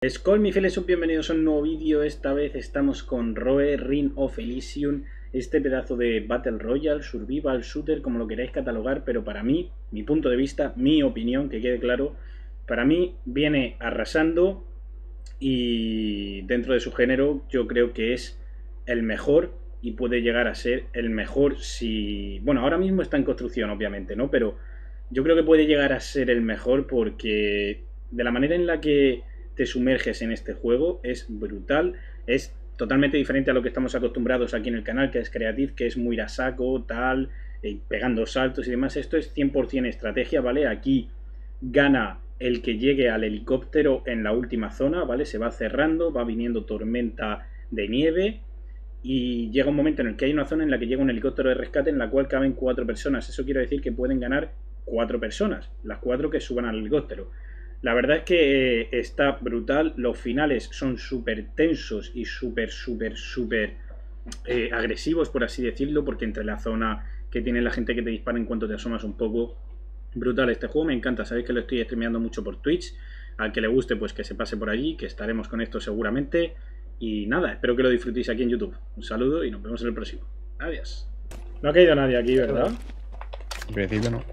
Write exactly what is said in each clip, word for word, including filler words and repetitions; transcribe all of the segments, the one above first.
Skol, mis fieles, sub, bienvenidos a un nuevo vídeo. Esta vez estamos con Roe, Ring of Elysium, este pedazo de Battle Royale, Survival, Shooter, como lo queráis catalogar, pero para mí, mi punto de vista, mi opinión, que quede claro, para mí viene arrasando y dentro de su género yo creo que es el mejor y puede llegar a ser el mejor si... Bueno, ahora mismo está en construcción, obviamente, ¿no? Pero yo creo que puede llegar a ser el mejor porque de la manera en la que te sumerges en este juego es brutal, es totalmente diferente a lo que estamos acostumbrados aquí en el canal, que es Creative, que es muy a saco, tal, eh, pegando saltos y demás. Esto es cien por cien estrategia, ¿vale? Aquí gana el que llegue al helicóptero en la última zona, ¿vale? Se va cerrando, va viniendo tormenta de nieve y llega un momento en el que hay una zona en la que llega un helicóptero de rescate en la cual caben cuatro personas. Eso quiere decir que pueden ganar cuatro personas, las cuatro que suban al helicóptero. La verdad es que eh, está brutal, los finales son súper tensos y súper, súper, súper eh, agresivos, por así decirlo, porque entre la zona que tiene la gente que te dispara en cuanto te asomas un poco, brutal este juego, me encanta, sabéis que lo estoy streameando mucho por Twitch, al que le guste pues que se pase por allí, que estaremos con esto seguramente, y nada, espero que lo disfrutéis aquí en YouTube. Un saludo y nos vemos en el próximo. Adiós. No ha caído nadie aquí, ¿verdad? En principio no.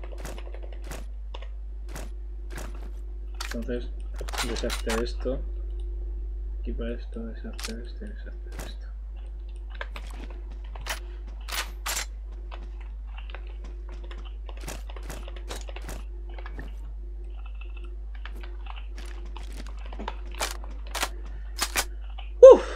Entonces, deshazte esto, equipa esto, deshazte esto, deshazte esto. ¡Uf!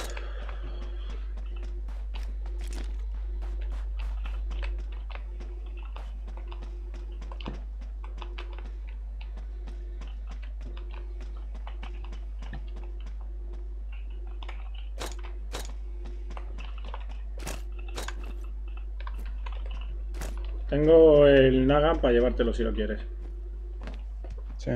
Tengo el Nagant para llevártelo si lo quieres. Sí.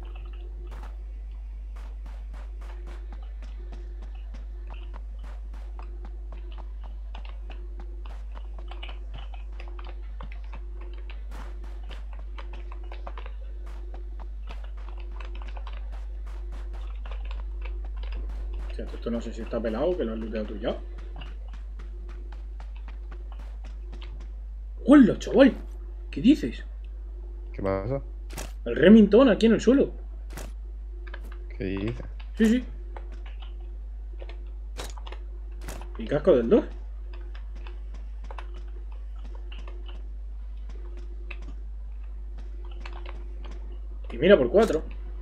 O sea, esto no sé si está pelado, que lo has looteado tú ya. ¡Hola, chaval! ¿Qué dices? ¿Qué pasa? El Remington aquí en el suelo. ¿Qué dices? Sí, sí. Y casco del dos. Y mira por cuatro.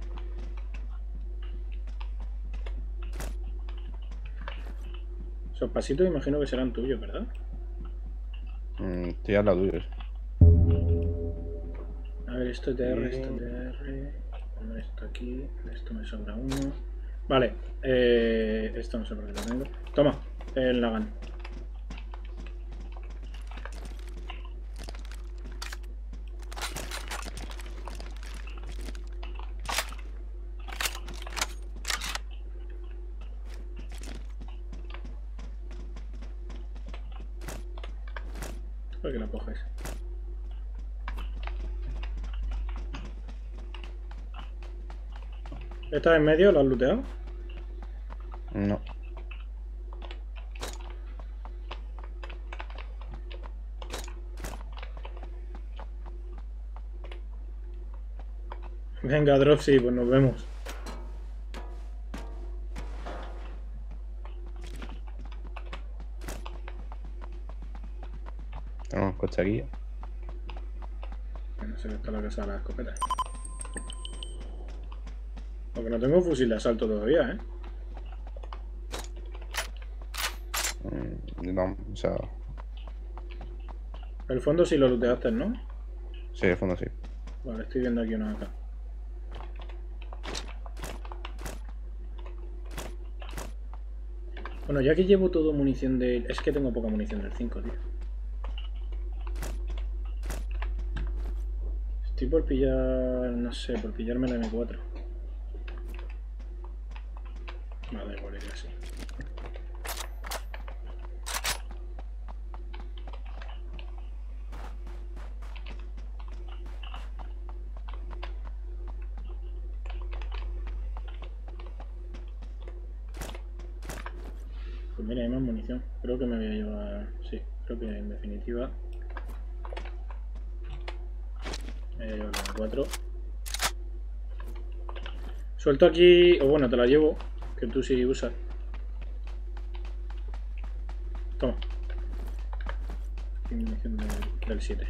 Esos pasitos imagino que serán tuyos, ¿verdad? Mm, estoy al lado tuyo. A ver, esto es de R, esto es de R. Esto aquí, esto me sobra uno. Vale, eh, esto no sé por qué lo tengo. Toma, el Nagant. ¿Por qué lo coges? ¿Estás en medio? ¿Lo has looteado? No. Venga, Dropsy, pues nos vemos. Tenemos coche aquí. No sé qué está la casa de las escopetas. Porque no tengo fusil de asalto todavía, ¿eh? Mm, no, o sea... El fondo sí lo looteaste, ¿no? Sí, de fondo sí. Vale, estoy viendo aquí uno acá. Bueno, ya que llevo todo munición del... Es que tengo poca munición del cinco, tío. Estoy por pillar... No sé, por pillarme la M cuatro. Vale, igual iría así. Pues mira, hay más munición. Creo que me voy a llevar... Sí, creo que en definitiva... Me voy a llevar la cuatro. Suelto aquí... O bueno, te la llevo. Que tú sí usas. Toma. Munición del, del siete.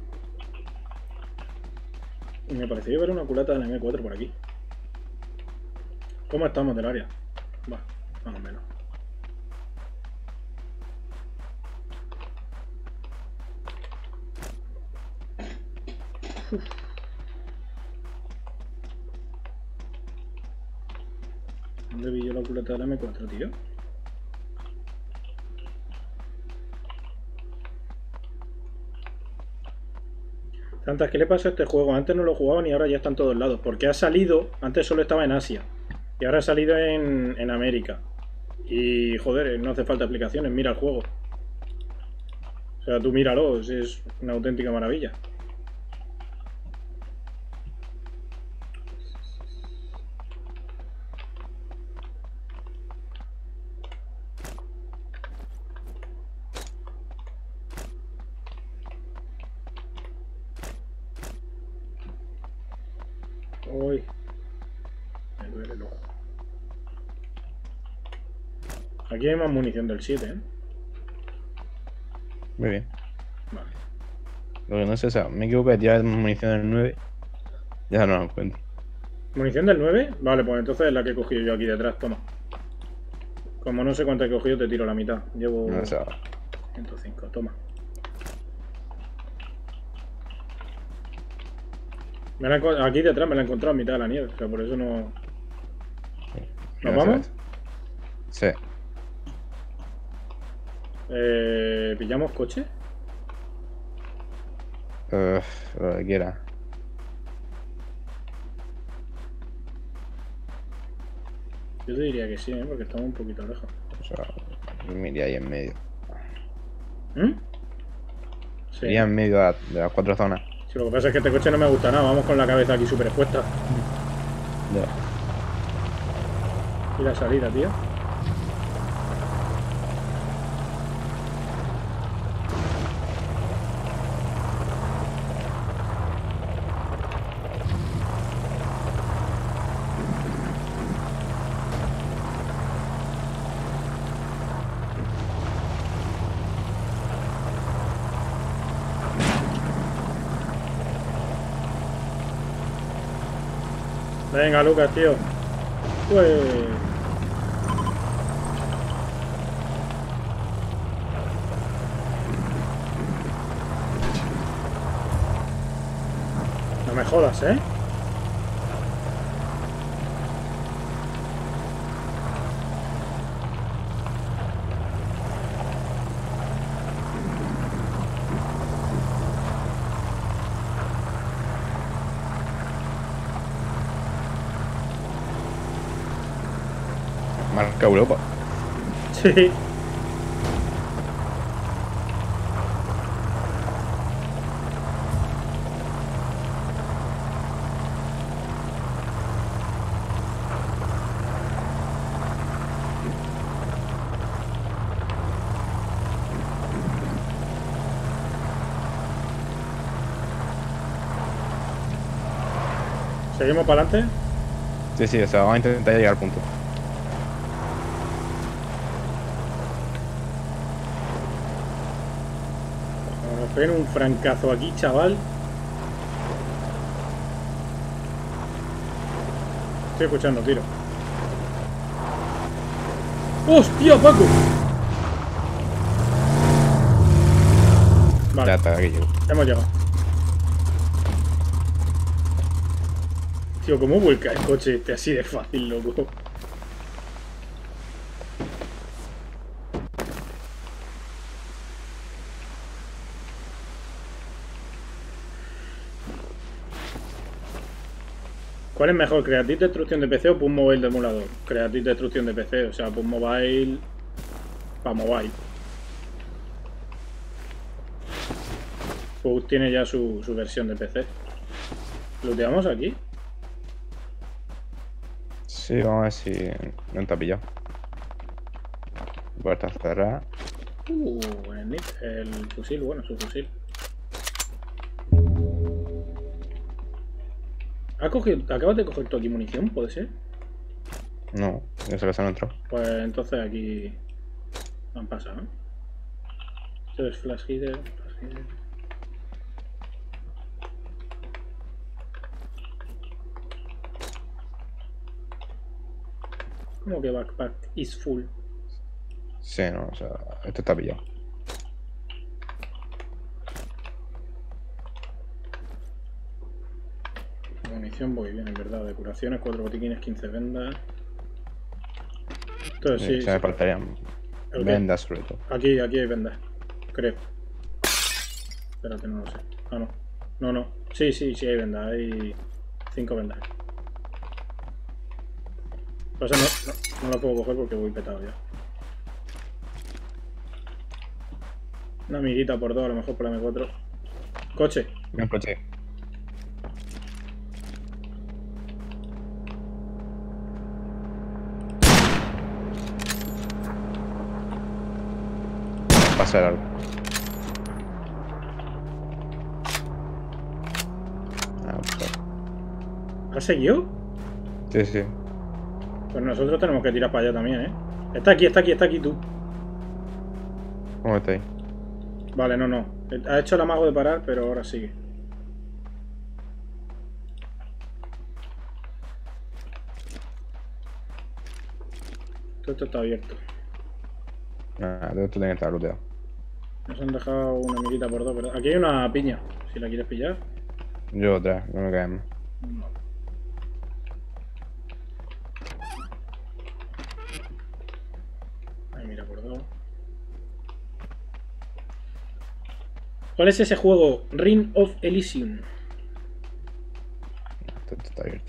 Y me pareció ver una culata del eme cuatro por aquí. ¿Cómo estamos del área? Va, más o menos. Uf. ¿Dónde vi yo la culata del eme cuatro, tío? Tantas, ¿qué le pasa a este juego? Antes no lo jugaban y ahora ya está en todos lados. Porque ha salido, antes solo estaba en Asia. Y ahora ha salido en, en América. Y joder, no hace falta aplicaciones, mira el juego. O sea, tú míralo, es, es una auténtica maravilla. Uy, me duele el ojo. Aquí hay más munición del siete, ¿eh? Muy bien. Vale. Lo que no sé, o sea, me equivoqué, ya es munición del nueve. Ya no lo encuentro. ¿Munición del nueve? Vale, pues entonces es la que he cogido yo aquí detrás, toma. Como no sé cuánta he cogido, te tiro la mitad. Llevo No, o sea, ciento cinco, toma. Me la he, aquí detrás me la he encontrado a mitad de la nieve, o sea, por eso no... ¿Nos no vamos? sé. Sí. Eh, ¿Pillamos coche? Uh, lo que quiera. Yo te diría que sí, ¿eh? Porque estamos un poquito lejos. O sea, yo me iría ahí en medio. ¿Mm? Sí. Iría en medio de, la- de las cuatro zonas. Sí, lo que pasa es que este coche no me gusta nada, vamos con la cabeza aquí súper expuesta. Ya. Y la salida, tío. Venga, Lucas, tío. Pues... No me jodas, ¿eh? Marca Europa. Sí. ¿Seguimos para adelante? Sí, sí, o sea, vamos a intentar llegar al punto. Nos peguen un francazo aquí, chaval. Estoy escuchando tiro. ¡Hostia, Paco! Vale, Ya está, aquí llego. hemos llegado. Tío, ¿cómo vuelca el coche este así de fácil, loco? ¿Cuál es mejor, Creative Destrucción de P C o Pub Mobile de emulador? Creative Destrucción de P C, o sea, Pub Mobile... para mobile. Pub tiene ya su, su versión de P C. ¿Looteamos aquí? Sí, vamos a ver si no te ha pillado. Puerta cerrada. Uh, el Nick, el fusil, bueno, su fusil. ¿Has cogido, ¿Acabas de coger tú aquí munición? ¿Puede ser? No, en esa casa no entró. Pues entonces aquí han pasado, ¿no? Esto es flash hitter, flash hitter. ¿Cómo que backpack is full? Sí, no, o sea, esto está pillado. Munición voy bien, en verdad. De curaciones, cuatro botiquines, quince vendas. Entonces Sí, sí. se me sí. faltarían ¿El qué? vendas sobre todo. Aquí, aquí hay vendas. Creo. Espérate, no lo sé. Ah, no. No, no. Sí, sí, sí hay vendas. Hay cinco vendas. Pues no, no, no lo puedo coger porque voy petado ya. Una amiguita por dos, a lo mejor por la eme cuatro. Coche. Un coche. Pasar algo. Ah, pues, ¿Has seguido? sí, sí. Pues nosotros tenemos que tirar para allá también, ¿eh? Está aquí, está aquí, está aquí tú. ¿Cómo está ahí? Vale, no, no. Ha hecho el amago de parar, pero ahora sigue. Todo esto está abierto. Nada, todo esto tiene que estar looteado. Nos han dejado una amiguita por dos, ¿verdad? Aquí hay una piña, si la quieres pillar. Yo otra, no me caen más. Ay, mira, por dos. ¿Cuál es ese juego? Ring of Elysium. Todo esto está abierto.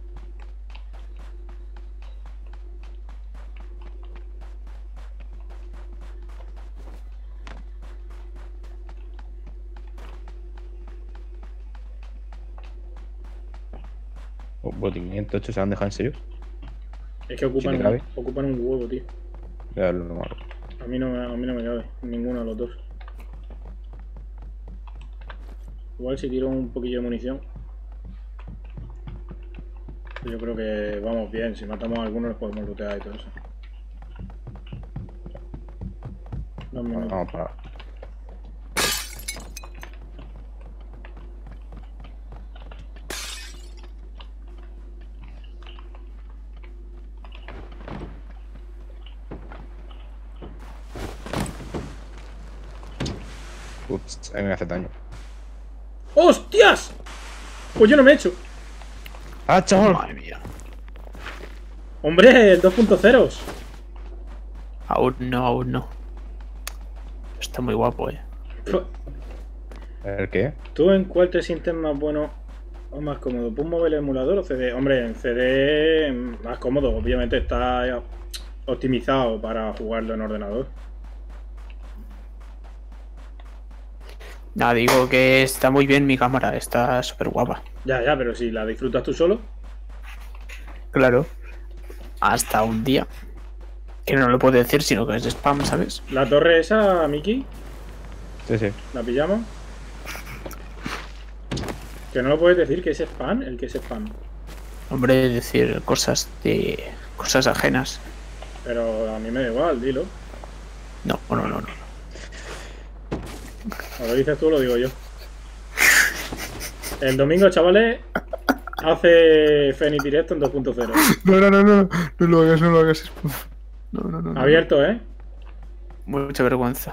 Oh, botín quinientos ocho, ¿se han dejado en serio? Es que ocupan, ¿Sí te un, cabe? ocupan un huevo, tío. Voy a darle uno malo. A mí, no me, a mí no me cabe, ninguno de los dos. Igual si tiro un poquillo de munición. Yo creo que vamos bien, si matamos a algunos los podemos lootear y todo eso. Dos minutos. Vamos para. Ups, a mí me hace daño. ¡Hostias! Pues yo no me he hecho. ¡Ah, chaval! Madre mía. Hombre, el dos punto cero. Aún no, aún no. Está muy guapo, eh. ¿El qué? ¿Tú en cuál te sientes más bueno o más cómodo? ¿Puedes mover el emulador o ce de? Hombre, en ce de más cómodo, obviamente está optimizado para jugarlo en ordenador. Nada, digo que está muy bien mi cámara, está súper guapa. Ya, ya, pero si la disfrutas tú solo. Claro. Hasta un día. Que no lo puedo decir, sino que es de spam, ¿sabes? La torre esa, Miki, Sí, sí. ¿la pillamos? Que no lo puedes decir que es spam, el que es spam. Hombre, decir cosas de. cosas ajenas. Pero a mí me da igual, dilo. No, no, no, no. O lo dices tú o lo digo yo. El domingo, chavales, hace Fenix Directo en dos punto cero. No, no, no, no, no lo hagas, no lo hagas. No, no, no. no. Abierto, ¿eh? Mucha vergüenza.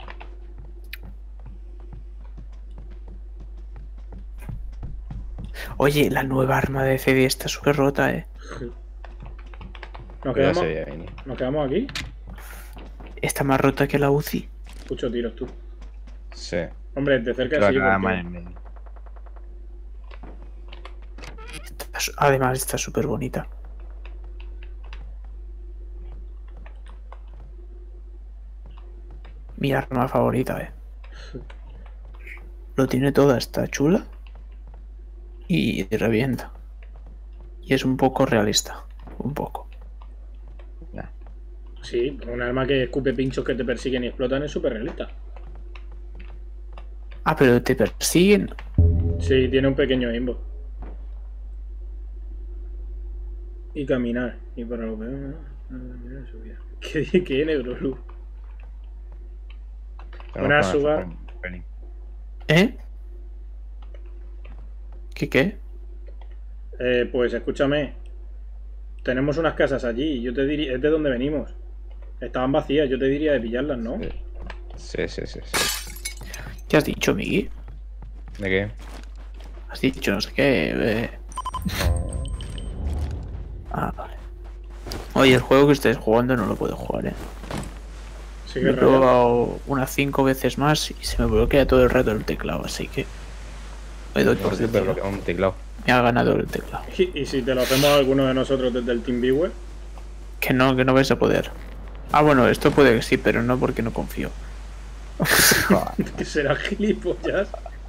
Oye, la nueva arma de ce de está súper rota, eh. Nos Ya quedamos, se veía venir. nos quedamos aquí. Está más rota que la U C I. Escucho tiros tú. Sí. Hombre, de cerca La sí, cagada porque- más en medio. Está su- Además, está súper bonita. Mi arma favorita, eh. Lo tiene toda, está chula. Y revienta. Y es un poco realista. Un poco. Nah. Si Sí, un arma que escupe pinchos que te persiguen y explotan es súper realista. Ah, pero te persiguen. Sí, tiene un pequeño aimbot. Y caminar. Y para lo peor... ¿Qué, qué negro, Lu? Una suba. ¿Eh? ¿Qué qué? Eh, pues escúchame. Tenemos unas casas allí. Yo te diría... Es de donde venimos. Estaban vacías. Yo te diría de pillarlas, ¿no? Sí, sí, sí, sí. ¿Qué has dicho, Miki? ¿De qué? Has dicho no sé qué. Eh... No. Ah, vale. Oye, el juego que estés jugando no lo puedo jugar, eh. Sí, Lo que he raro. probado unas cinco veces más y se me bloquea todo el rato el teclado, así que me doy por No sé, pero lo que vencido. es un teclado. Me ha ganado el teclado. ¿Y, y si te lo hacemos alguno de nosotros desde el TeamViewer? Que no, que no vais a poder. Ah, bueno, esto puede que sí, pero no porque no confío. Que será gilipollas.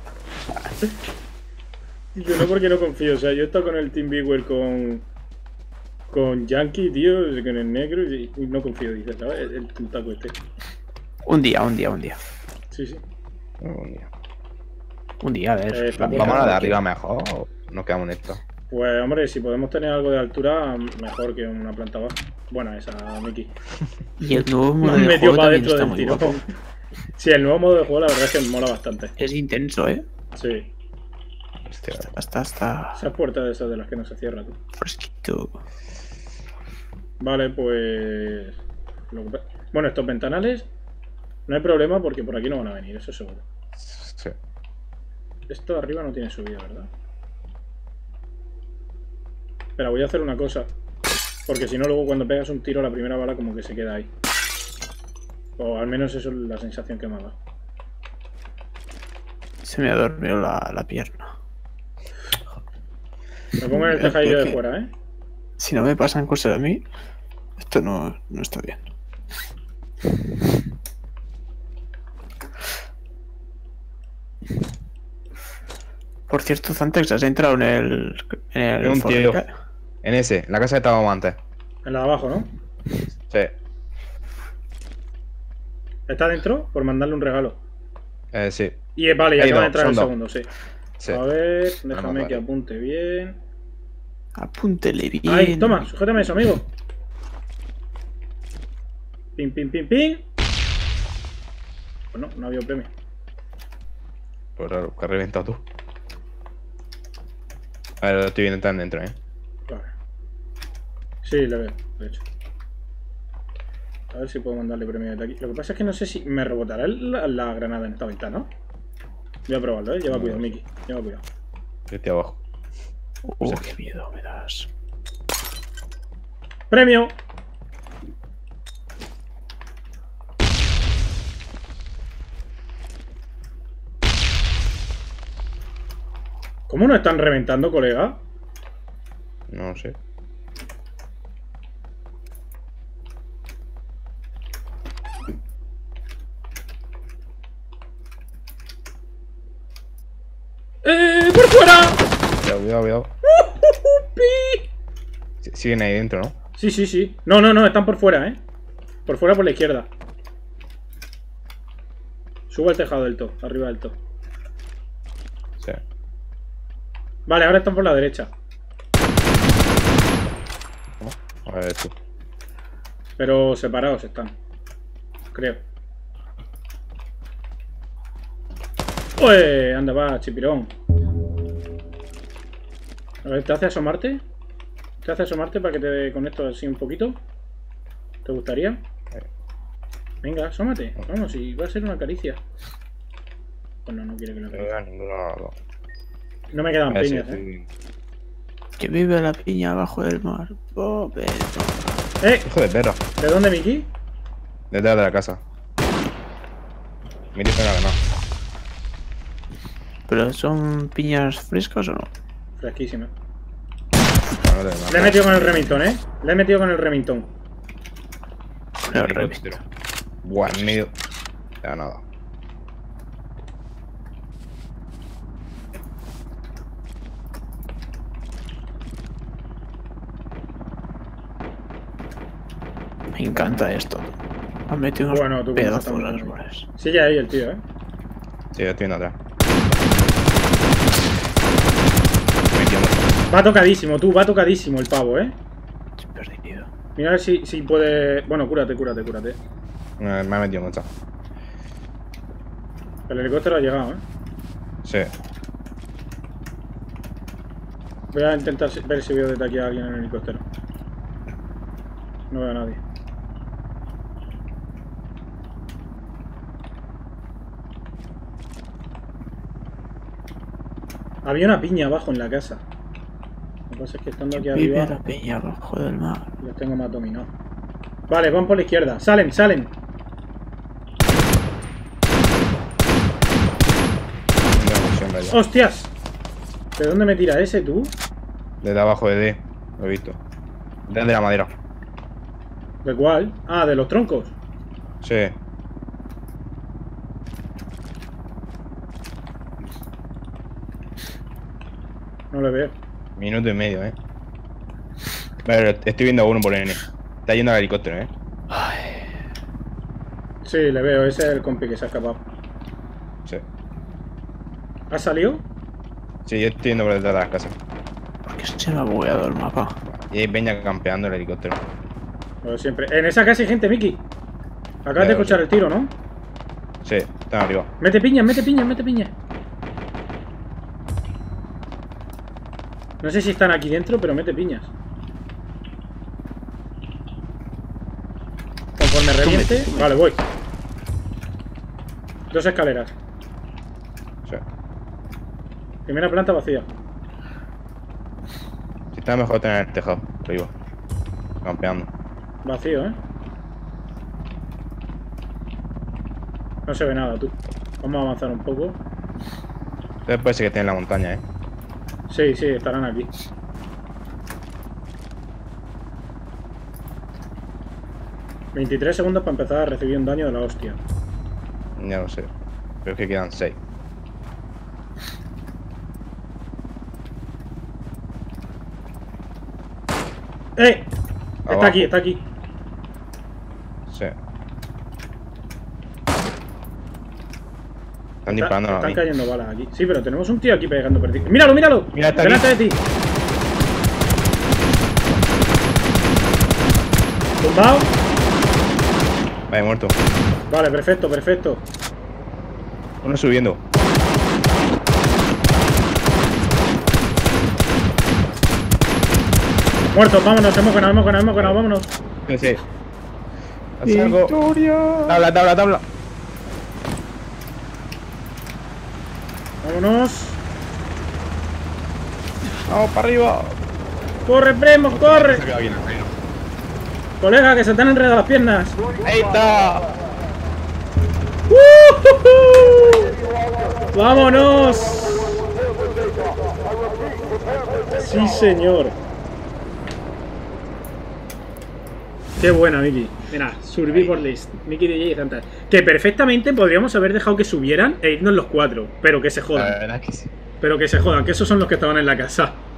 Yo no porque no confío. O sea, yo he estado con el TeamViewer con... Con Yankee, tío, con el negro y y no confío, dice, ¿sabes? El, el tuntaco este. Un día, un día, un día. Sí, sí. Un día. Un día, a ver. Eh, la vamos mía, ¿Vamos a la de no arriba quiero. mejor o nos quedamos en esto? Pues, hombre, si podemos tener algo de altura, mejor que una planta baja. Buena esa, Miki. Y el nuevo modo Me de metió juego para también dentro está del muy tirón. guapo. Sí, el nuevo modo de juego la verdad es que mola bastante. Es intenso, ¿eh? Sí. Hostia. Hasta, hasta Esas puertas de esas de las que no se cierra tú. fresquito. Vale, pues... lo que pa- Bueno, estos ventanales no hay problema porque por aquí no van a venir, eso seguro. Sí. Esto de arriba no tiene subida, ¿verdad? Espera, voy a hacer una cosa. Porque si no, luego cuando pegas un tiro, la primera bala como que se queda ahí. O al menos eso es la sensación que me ha dado. Se me ha dormido la, la pierna. Me pongo en el tejadillo de fuera, ¿eh? Si no me pasan cosas a mí, esto no, no está bien. Por cierto, Zantex, ¿has entrado en el... en el Hay un tío. Fornica? En ese, la casa que estábamos antes. En la de abajo, ¿no? Sí. ¿Está dentro? Por mandarle un regalo. Eh, sí. Y eh, vale, ya Hay acaba de dos, entrar el son segundo, sí. Sí. A ver, Vamos, déjame vale. que apunte bien. Apúntele bien. Ahí, toma, sujétame eso, amigo. Pim, pim, pim, pim. Pues no, no había premio. Pues raro, que has reventado tú. A ver, lo estoy viendo tan dentro, eh. Vale. Sí, le veo, de hecho. A ver si puedo mandarle premio desde aquí. Lo que pasa es que no sé si me rebotará la, la granada en esta ventana, ¿no? Voy a probarlo, ¿eh? Lleva No. cuidado, Miki. Lleva cuidado. Yo estoy abajo. Uh, qué miedo me das. ¡Premio! ¿Cómo no están reventando, colega? No sé. ¡Eh! ¡Por fuera! Cuidado, cuidado, cuidado. ¡Pi! Sí- Siguen ahí dentro, ¿no? Sí, sí, sí. No, no, no, están por fuera, ¿eh? Por fuera, por la izquierda. Subo al tejado del todo, arriba del todo. Sí. Vale, ahora están por la derecha. A ver tú. Pero separados están. Creo. ¡Uy! Anda, va, chipirón. A ver, ¿te hace asomarte? ¿Te hace asomarte para que te conecto así un poquito? ¿Te gustaría? Venga, asómate. Vamos, y va a ser una caricia. Pues no, no quiere que lo No haga. veo a ninguno lado. No me quedan A ver si piñas, ¿eh? estoy- Que vive la piña abajo del mar. Oh, pero... ¡Eh! Hijo de perro. ¿De dónde, Miki? Detrás de la casa. Mira que no. ¿Pero son piñas frescas o no? Fresquísima. No, no te Le he metido con el remington, ¿eh? Le he metido con el remington. No, remito. Buah, en medio. Ya nada. Me encanta esto. Han metido unos Bueno, tú pedazos cómo de estás árboles. Sigue ahí el tío, ¿eh? Sí, yo estoy viendo atrás. Va tocadísimo, tú, va tocadísimo el pavo, ¿eh? Estoy perdido. Mira a ver si, si puede... Bueno, cúrate, cúrate, cúrate. Me, me ha metido mucho. El helicóptero ha llegado, ¿eh? Sí. Voy a intentar ver si veo desde aquí a alguien en el helicóptero. No veo a nadie. Había una piña abajo en la casa. Lo que pasa es que estando aquí Vive arriba la peña abajo del mar. los tengo más dominados. Vale, van por la izquierda. Salen, salen. ¡Hostias! ¿De dónde me tira ese, tú? Desde abajo de D, lo he visto. Desde la madera. ¿De cuál? Ah, de los troncos. Sí. No le veo. Minuto y medio, eh. Vale, estoy viendo a uno por N. Está yendo al helicóptero, eh. Ay, Sí, le veo. Ese es el compi que se ha escapado. Sí. ¿Ha salido? Sí, yo estoy yendo por detrás de las casas. ¿por qué se me ha bugueado el mapa? Y hay peña campeando el helicóptero. Como siempre. En esa casa hay gente, Miki. Acabas Ya, de lo escuchar sé. el tiro, ¿no? Sí, están arriba. Mete piña, mete piña, mete piña. No sé si están aquí dentro, pero mete piñas. Conforme reviente... Vale, voy. Dos escaleras. Sí. Primera planta vacía. Si está mejor tener el tejado, arriba. Campeando. Vacío, ¿eh? No se ve nada, tú. Vamos a avanzar un poco. Entonces puede ser que esté en la montaña, eh. Sí, sí, estarán aquí. veintitrés segundos para empezar a recibir un daño de la hostia. Ya lo sé. Pero es que quedan seis. ¡Eh! Está Abajo. aquí, está aquí. Sí. Están Está- disparando a están mí. cayendo balas aquí. Sí, pero tenemos un tío aquí pegando perdido. ¡Míralo, míralo! Mira, está Delante aquí. de ti. Tumbado. Vale, muerto. Vale, perfecto, perfecto. Uno subiendo. Muertos, vámonos, hemos ganado, hemos ganado, hemos ganado, vámonos. Sí, sí. Haz algo. ¡Victoria! Tabla, tabla, tabla. Vámonos. Vamos para arriba. Corre, Premo, corre. Se ha quedado bien el reino. Colega, que se te han enredado las piernas. Ahí está. ¡Uh! ¡Vámonos! Sí, señor. Qué buena, Miki. Mira, Survivor List. Miki D J y Santa. Que perfectamente podríamos haber dejado que subieran e irnos los cuatro. Pero que se La jodan. verdad es que sí. Pero que se jodan, que esos son los que estaban en la casa.